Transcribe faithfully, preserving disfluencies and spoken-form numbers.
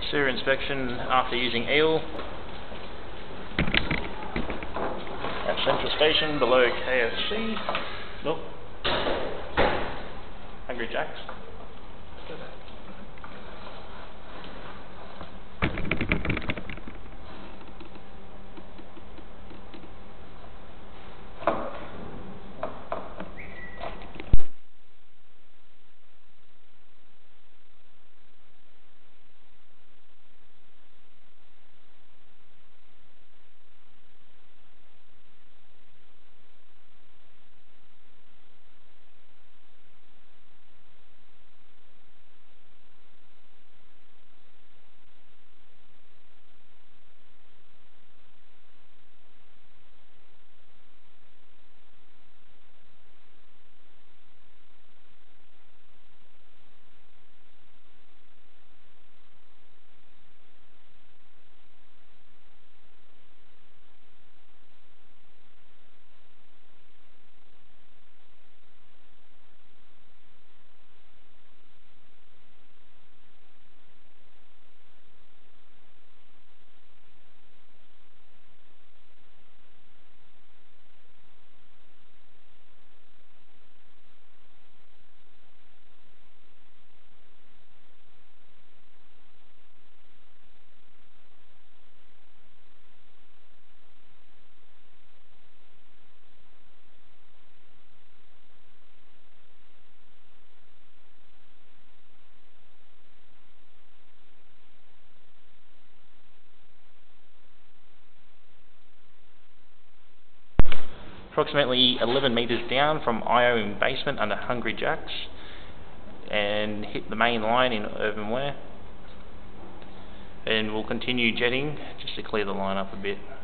Sewer inspection after using eel at Central Station below K F C. Nope. Hungry Jack's. Approximately eleven metres down from I O in basement under Hungry Jack's, and hit the main line in Irvine Ware, and we'll continue jetting just to clear the line up a bit.